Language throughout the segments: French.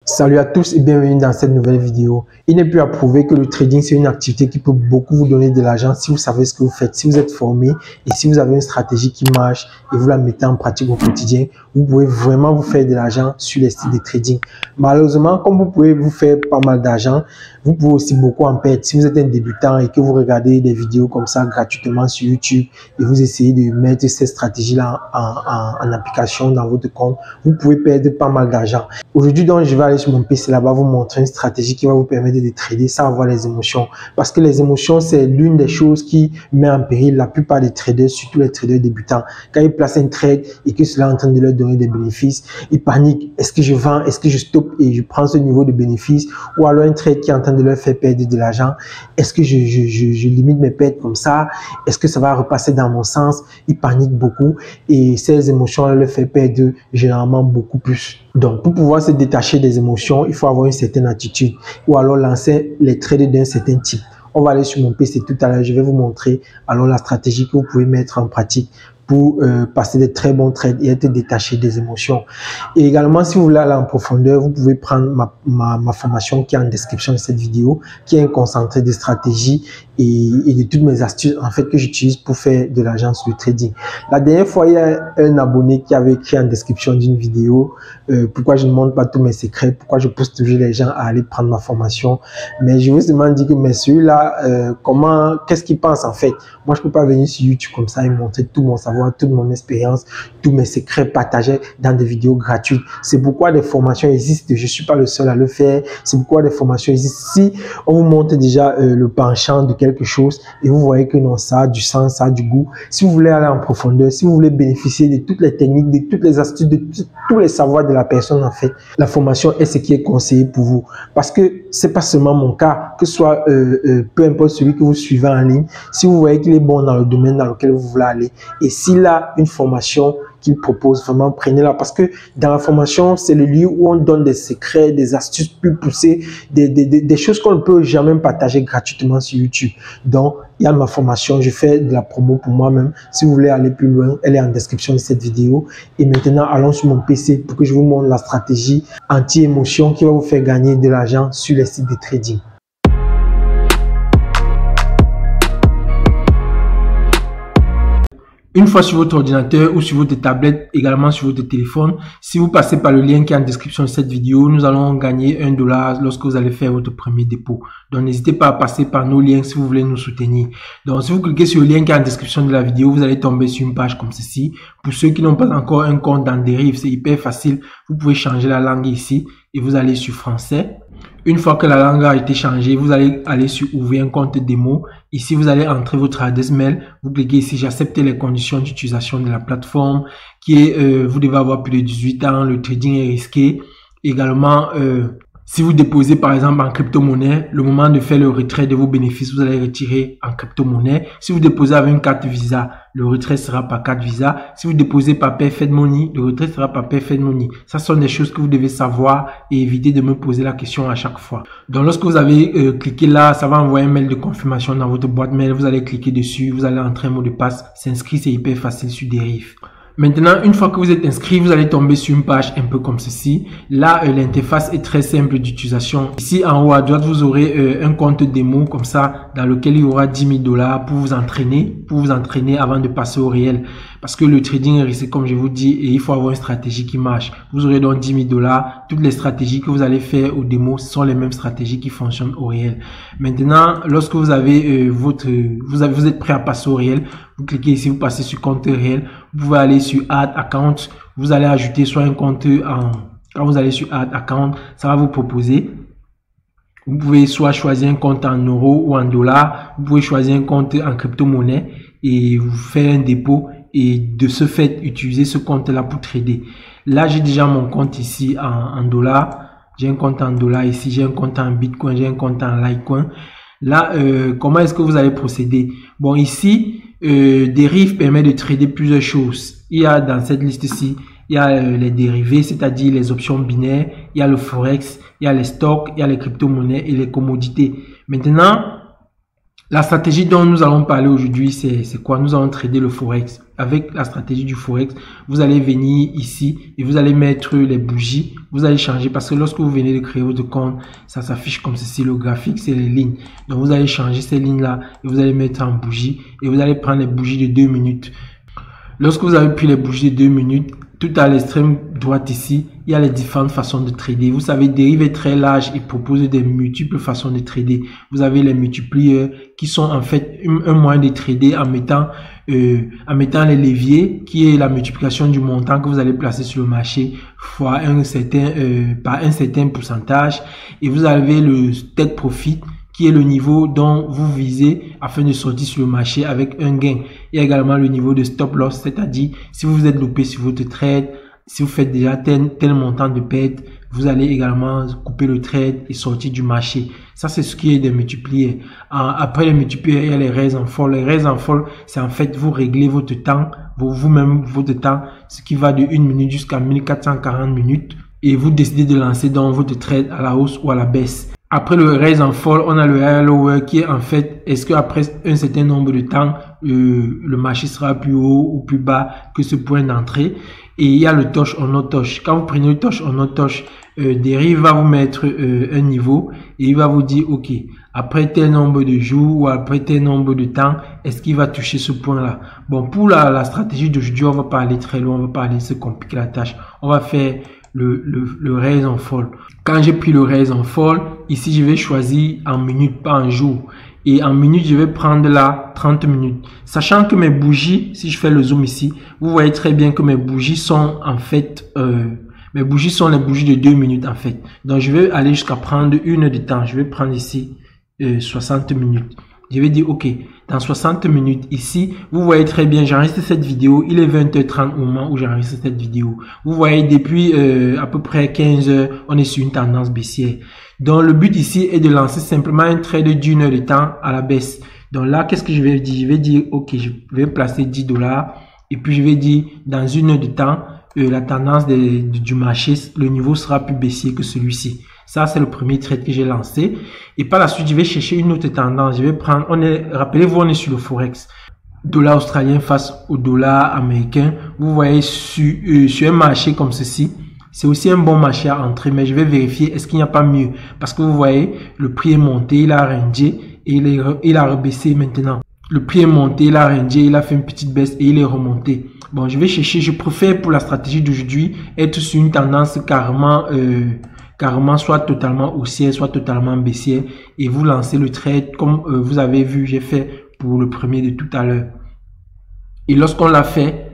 Salut à tous et bienvenue dans cette nouvelle vidéo. Il n'est plus à prouver que le trading, c'est une activité qui peut beaucoup vous donner de l'argent si vous savez ce que vous faites, si vous êtes formé et si vous avez une stratégie qui marche et vous la mettez en pratique au quotidien, vous pouvez vraiment vous faire de l'argent sur les sites de trading. Malheureusement, comme vous pouvez vous faire pas mal d'argent, vous pouvez aussi beaucoup en perdre. Si vous êtes un débutant et que vous regardez des vidéos comme ça gratuitement sur YouTube et vous essayez de mettre ces stratégies-là en application dans votre compte, vous pouvez perdre pas mal d'argent. Aujourd'hui, donc, je vais aller sur mon PC là-bas vous montrer une stratégie qui va vous permettre de trader sans avoir les émotions. Parce que les émotions, c'est l'une des choses qui met en péril la plupart des traders, surtout les traders débutants. Quand ils placent un trade et que cela est en train de leur donner des bénéfices, ils paniquent. Est-ce que je vends? Est-ce que je stoppe et je prends ce niveau de bénéfice? Ou alors un trade qui est en train de leur faire perdre de l'argent. Est-ce que je limite mes pertes comme ça? Est-ce que ça va repasser dans mon sens? Ils paniquent beaucoup et ces émotions leur fait perdre généralement beaucoup plus. Donc, pour pouvoir se détacher des émotions, il faut avoir une certaine attitude ou alors lancer les trades d'un certain type. On va aller sur mon PC tout à l'heure, je vais vous montrer alors la stratégie que vous pouvez mettre en pratique pour passer des très bons trades et être détaché des émotions. Et également, si vous voulez aller en profondeur, vous pouvez prendre ma formation qui est en description de cette vidéo, qui est un concentré de stratégies et de toutes mes astuces en fait que j'utilise pour faire de l'argent sur le trading. La dernière fois, il y a un abonné qui avait écrit en description d'une vidéo pourquoi je ne montre pas tous mes secrets, pourquoi je pousse toujours les gens à aller prendre ma formation. Mais je vous demande que mais celui-là, qu'est-ce qu'il pense en fait? Moi, je peux pas venir sur YouTube comme ça et montrer tout mon savoir, toute mon expérience, tous mes secrets partagés dans des vidéos gratuites. C'est pourquoi des formations existent. Je suis pas le seul à le faire. C'est pourquoi des formations existent. Si on vous montre déjà le penchant de quelque chose et vous voyez que non, ça a du sens, ça a du goût. Si vous voulez aller en profondeur, si vous voulez bénéficier de toutes les techniques, de toutes les astuces, de tous les savoirs de la personne en fait, la formation est ce qui est conseillé pour vous. Parce que c'est pas seulement mon cas, que ce soit peu importe celui que vous suivez en ligne, si vous voyez qu'il est bon dans le domaine dans lequel vous voulez aller et s'il a une formation qu'il propose, vraiment prenez-la parce que dans la formation, c'est le lieu où on donne des secrets, des astuces plus poussées, des choses qu'on ne peut jamais partager gratuitement sur YouTube. Donc, il y a ma formation, je fais de la promo pour moi-même. Si vous voulez aller plus loin, elle est en description de cette vidéo. Et maintenant, allons sur mon PC pour que je vous montre la stratégie anti-émotion qui va vous faire gagner de l'argent sur les sites de trading. Une fois sur votre ordinateur ou sur votre tablette, également sur votre téléphone, si vous passez par le lien qui est en description de cette vidéo, nous allons gagner $1 lorsque vous allez faire votre premier dépôt. Donc n'hésitez pas à passer par nos liens si vous voulez nous soutenir. Donc si vous cliquez sur le lien qui est en description de la vidéo, vous allez tomber sur une page comme ceci. Pour ceux qui n'ont pas encore un compte dans Deriv, c'est hyper facile. Vous pouvez changer la langue ici et vous allez sur français. Une fois que la langue a été changée, vous allez aller sur ouvrir un compte démo. Ici, vous allez entrer votre adresse mail. Vous cliquez ici, j'accepte les conditions d'utilisation de la plateforme qui est, vous devez avoir plus de 18 ans, le trading est risqué. Également, si vous déposez par exemple en crypto-monnaie, le moment de faire le retrait de vos bénéfices, vous allez retirer en crypto-monnaie. Si vous déposez avec une carte Visa, le retrait sera par carte Visa. Si vous déposez par Perfect Money, le retrait sera par Perfect Money. Ça sont des choses que vous devez savoir et éviter de me poser la question à chaque fois. Donc lorsque vous avez cliqué là, ça va envoyer un mail de confirmation dans votre boîte mail. Vous allez cliquer dessus, vous allez entrer un mot de passe, s'inscrire, c'est hyper facile sur Deriv. Maintenant, une fois que vous êtes inscrit, vous allez tomber sur une page un peu comme ceci. Là, l'interface est très simple d'utilisation. Ici, en haut à droite, vous aurez un compte démo comme ça, dans lequel il y aura $10 000 pour vous entraîner avant de passer au réel. Parce que le trading est risqué, comme je vous dis, et il faut avoir une stratégie qui marche. Vous aurez donc $10 000. Toutes les stratégies que vous allez faire au démo, ce sont les mêmes stratégies qui fonctionnent au réel. Maintenant, lorsque vous avez vous êtes prêt à passer au réel, vous cliquez ici, vous passez sur compte réel. Vous pouvez aller sur Add Account. Vous allez ajouter soit un compte quand vous allez sur Add Account, ça va vous proposer. Vous pouvez soit choisir un compte en euros ou en dollars. Vous pouvez choisir un compte en crypto-monnaie et vous faire un dépôt. Et de ce fait, utiliser ce compte-là pour trader. Là, j'ai déjà mon compte ici en dollars. J'ai un compte en dollars ici. J'ai un compte en Bitcoin. J'ai un compte en Litecoin. Là, comment est-ce que vous allez procéder? Bon, ici, Deriv permet de trader plusieurs choses. Il y a dans cette liste-ci, il y a les dérivés, c'est-à-dire les options binaires. Il y a le Forex, il y a les stocks, il y a les crypto-monnaies et les commodités. Maintenant, La stratégie dont nous allons parler aujourd'hui, c'est quoi? Nous allons trader le Forex. Avec la stratégie du Forex, vous allez venir ici et vous allez mettre les bougies. Vous allez changer parce que lorsque vous venez de créer votre compte, ça s'affiche comme ceci. Le graphique, c'est les lignes. Donc, vous allez changer ces lignes-là et vous allez mettre en bougie et vous allez prendre les bougies de 2 minutes. Lorsque vous avez pris les bougies de 2 minutes, tout à l'extrême droite ici, il y a les différentes façons de trader. Vous savez, Derive est très large et propose des multiples façons de trader. Vous avez les multiplieurs qui sont en fait un moyen de trader en mettant les leviers, qui est la multiplication du montant que vous allez placer sur le marché fois par un certain pourcentage. Et vous avez le take profit, qui est le niveau dont vous visez afin de sortir sur le marché avec un gain. Il y a également le niveau de stop loss, c'est-à-dire si vous êtes loupé sur votre trade, si vous faites déjà tel montant de perte, vous allez également couper le trade et sortir du marché. Ça, c'est ce qui est des multipliers. Après les multipliers, il y a les raise and fall. Les raise and fall, c'est en fait, vous réglez votre temps, vous-même votre temps, ce qui va de 1 minute jusqu'à 1440 minutes. Et vous décidez de lancer dans votre trade à la hausse ou à la baisse. Après le raise and fall, on a le higher lower qui est en fait, est-ce qu'après un certain nombre de temps, le marché sera plus haut ou plus bas que ce point d'entrée. Et il y a le touch or no touch. Quand vous prenez le touch or no touch, Derive va vous mettre un niveau et il va vous dire, ok, après tel nombre de jours ou après tel nombre de temps, est-ce qu'il va toucher ce point-là? Bon, pour la stratégie d'aujourd'hui, on va pas aller très loin, on va pas aller se compliquer la tâche. On va faire le raise and fall. Quand j'ai pris le raise and fall, ici je vais choisir en minutes, pas en jours. Et en minutes, je vais prendre là 30 minutes. Sachant que mes bougies, si je fais le zoom ici, vous voyez très bien que mes bougies sont en fait, mes bougies sont les bougies de 2 minutes en fait. Donc je vais aller jusqu'à prendre 1 heure de temps. Je vais prendre ici 60 minutes. Je vais dire, ok, dans 60 minutes ici, vous voyez très bien, j'enregistre cette vidéo, il est 20h30 au moment où j'enregistre cette vidéo. Vous voyez, depuis à peu près 15 heures, on est sur une tendance baissière. Donc, le but ici est de lancer simplement un trade d'1 heure de temps à la baisse. Donc là, qu'est-ce que je vais dire? Je vais dire, ok, je vais placer $10 et puis je vais dire, dans 1 heure de temps, la tendance du marché, le niveau sera plus baissier que celui-ci. Ça, c'est le premier trade que j'ai lancé. Et par la suite, je vais chercher une autre tendance. Je vais prendre, rappelez-vous, on est sur le Forex. Dollar australien face au dollar américain. Vous voyez, sur un marché comme ceci, c'est aussi un bon marché à entrer, mais je vais vérifier est-ce qu'il n'y a pas mieux. Parce que vous voyez, le prix est monté, il a rangé et il a rebaissé maintenant. Le prix est monté, il a rangé, il a fait une petite baisse et il est remonté. Bon, je vais chercher, je préfère pour la stratégie d'aujourd'hui être sur une tendance carrément soit totalement haussière, soit totalement baissière et vous lancez le trade comme vous avez vu, j'ai fait pour le premier de tout à l'heure. Et lorsqu'on l'a fait,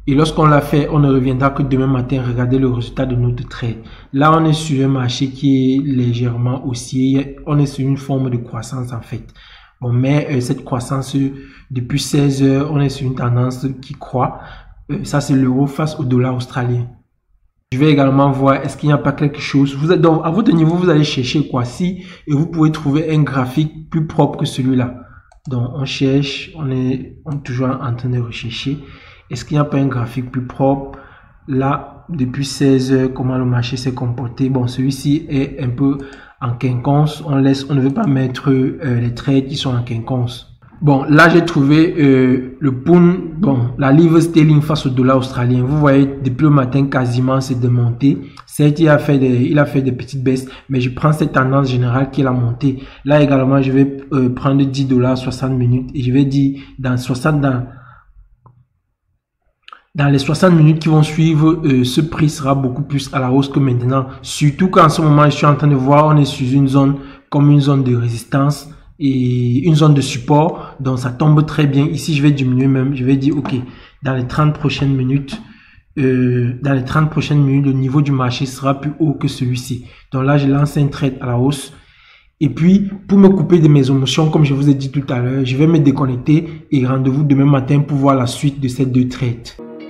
on ne reviendra que demain matin regarder le résultat de notre trade. Là, on est sur un marché qui est légèrement haussier, on est sur une forme de croissance en fait. Bon, mais cette croissance, depuis 16 heures, on est sur une tendance qui croît. Ça, c'est l'euro face au dollar australien. Je vais également voir est-ce qu'il n'y a pas quelque chose. Donc, à votre niveau, vous allez chercher quoi si et vous pouvez trouver un graphique plus propre que celui-là. Donc, on cherche, on est toujours en train de rechercher. Est-ce qu'il n'y a pas un graphique plus propre? Là, depuis 16 heures, comment le marché s'est comporté? Bon, celui-ci est un peu en quinconce. On ne veut pas mettre les trades qui sont en quinconce. Bon, là, j'ai trouvé le pound, bon, la livre sterling face au dollar australien. Vous voyez, depuis le matin, quasiment, c'est démonté. Certes, il a fait des petites baisses, mais je prends cette tendance générale qui est la montée. Là, également, je vais prendre $10, 60 minutes, et je vais dire, dans les 60 minutes qui vont suivre, ce prix sera beaucoup plus à la hausse que maintenant. Surtout qu'en ce moment, je suis en train de voir, on est sur une zone comme une zone de résistance et une zone de support. Donc, ça tombe très bien. Ici, je vais diminuer même. Je vais dire, OK, dans les 30 prochaines minutes, le niveau du marché sera plus haut que celui-ci. Donc là, je lance un trade à la hausse. Et puis, pour me couper de mes émotions, comme je vous ai dit tout à l'heure, je vais me déconnecter et rendez-vous demain matin pour voir la suite de ces 2 trades.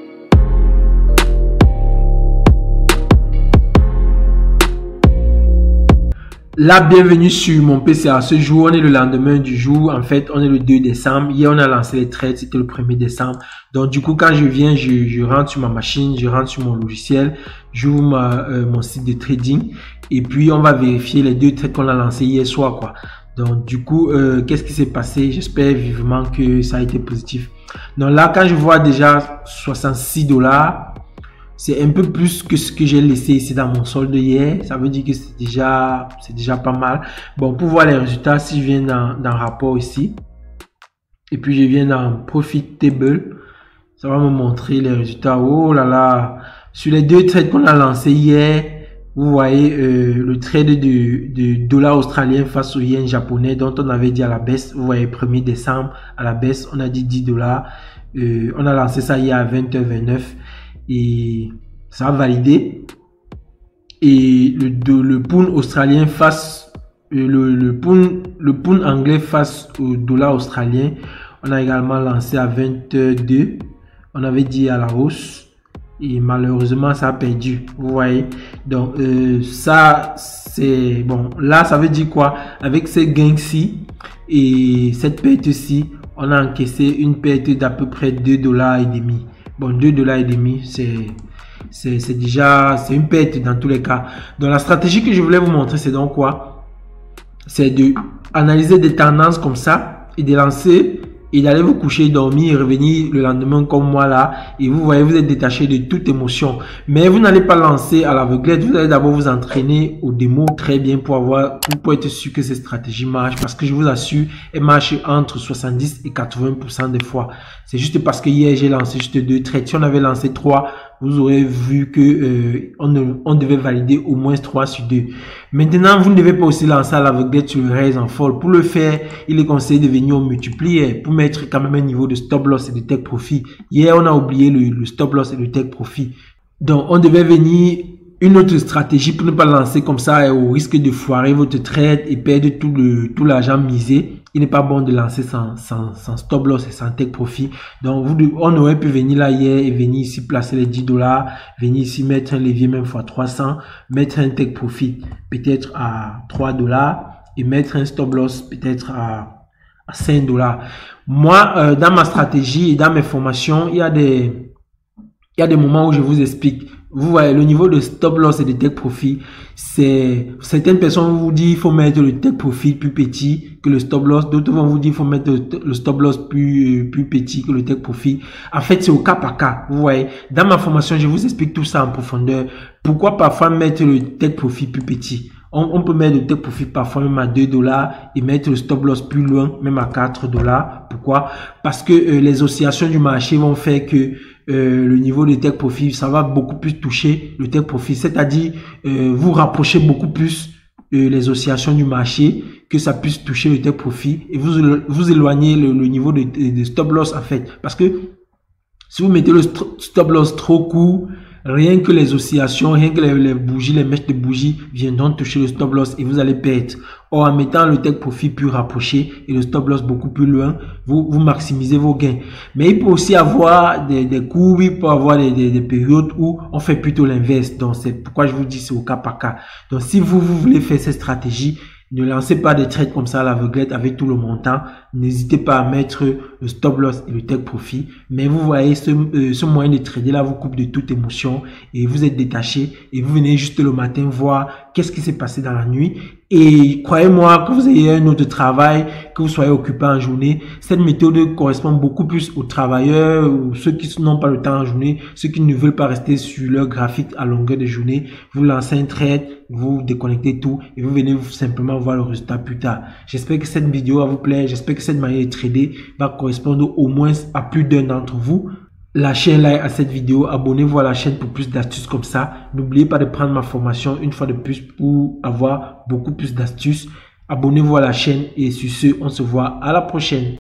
Là, bienvenue sur mon PC. À ce jour, on est le lendemain du jour. En fait, on est le 2 décembre. Hier, on a lancé les trades. C'était le 1er décembre. Donc, du coup, quand je viens, je rentre sur ma machine, je rentre sur mon logiciel, j'ouvre mon site de trading. Et puis, on va vérifier les 2 trades qu'on a lancés hier soir, quoi. Donc du coup, qu'est-ce qui s'est passé? J'espère vivement que ça a été positif. Donc là, quand je vois déjà 66 $, c'est un peu plus que ce que j'ai laissé ici dans mon solde hier. Ça veut dire que c'est déjà pas mal. Bon, pour voir les résultats, si je viens dans rapport ici, et puis je viens dans Profit Table, ça va me montrer les résultats. Oh là là, sur les 2 trades qu'on a lancés hier, vous voyez le trade de dollar australien face au yen japonais dont on avait dit à la baisse. Vous voyez 1er décembre à la baisse, on a dit 10 $. On a lancé ça hier à 20h29 et ça a validé. Et le pound australien face le pound anglais face au dollar australien, on a également lancé à 22. On avait dit à la hausse. Et malheureusement, ça a perdu. Vous voyez. Donc, ça, c'est... Bon, là, ça veut dire quoi? Avec ces gains-ci et cette perte-ci, on a encaissé une perte d'à peu près 2,5 $. Bon, 2,5 $, c'est déjà... C'est une perte dans tous les cas. Donc, la stratégie que je voulais vous montrer, c'est donc quoi? C'est de analyser des tendances comme ça et de lancer... et d'aller vous coucher, dormir et revenir le lendemain comme moi là. Et vous voyez, vous êtes détaché de toute émotion. Mais vous n'allez pas lancer à l'aveuglette. Vous allez d'abord vous entraîner au démo très bien pour être sûr que cette stratégie marche. Parce que je vous assure, elle marche entre 70 et 80% des fois. C'est juste parce que hier, j'ai lancé juste 2 trades. Si on avait lancé 3, vous aurez vu que on devait valider au moins 3 sur 2. Maintenant, vous ne devez pas aussi lancer à l'aveuglette sur le raise en fall. Pour le faire, il est conseillé de venir au multiplier pour mettre quand même un niveau de stop loss et de take profit. Hier, on a oublié le stop loss et le take profit. Donc, on devait venir une autre stratégie pour ne pas lancer comme ça au risque de foirer votre trade et perdre tout l'argent misé. Il n'est pas bon de lancer sans stop loss et sans take profit. Donc, on aurait pu venir là hier et venir ici placer les 10 $, venir ici mettre un levier même fois 300, mettre un take profit peut-être à 3 $ et mettre un stop loss peut-être à 5 $. Moi, dans ma stratégie et dans mes formations, il y a des moments où je vous explique. Vous voyez, le niveau de stop loss et de take profit, c'est certaines personnes vous disent il faut mettre le take profit plus petit que le stop loss. D'autres vont vous dire il faut mettre le stop loss plus petit que le take profit. En fait, c'est au cas par cas. Vous voyez, dans ma formation, je vous explique tout ça en profondeur. Pourquoi parfois mettre le take profit plus petit? On peut mettre le take profit parfois même à 2 $ et mettre le stop loss plus loin, même à 4 $. Pourquoi? Parce que les oscillations du marché vont faire que le niveau de take profit, ça va beaucoup plus toucher le take profit. C'est-à-dire, vous rapprochez beaucoup plus les oscillations du marché que ça puisse toucher le take profit et vous éloignez le niveau de stop loss en fait. Parce que si vous mettez le stop loss trop court, rien que les oscillations, rien que les bougies, les mèches de bougies viendront toucher le stop loss et vous allez perdre. Or, en mettant le take profit plus rapproché et le stop loss beaucoup plus loin, vous maximisez vos gains. Mais il peut aussi avoir des courbes, il peut avoir des périodes où on fait plutôt l'inverse. Donc, c'est pourquoi je vous dis c'est au cas par cas. Donc, si vous voulez faire cette stratégie, ne lancez pas des trades comme ça à l'aveuglette avec tout le montant. N'hésitez pas à mettre le stop loss et le take profit. Mais vous voyez, ce moyen de trader là vous coupe de toute émotion et vous êtes détaché et vous venez juste le matin voir qu'est-ce qui s'est passé dans la nuit. Et croyez-moi, que vous ayez un autre travail, que vous soyez occupé en journée, cette méthode correspond beaucoup plus aux travailleurs ou ceux qui n'ont pas le temps en journée, ceux qui ne veulent pas rester sur leur graphique à longueur de journée. Vous lancez un trade, vous déconnectez tout et vous venez simplement voir le résultat plus tard. J'espère que cette vidéo va vous plaire. J'espère que cette manière de trader va correspondre au moins à plus d'un d'entre vous. Lâchez un like à cette vidéo, abonnez-vous à la chaîne pour plus d'astuces comme ça. N'oubliez pas de prendre ma formation une fois de plus pour avoir beaucoup plus d'astuces. Abonnez-vous à la chaîne et sur ce, on se voit à la prochaine.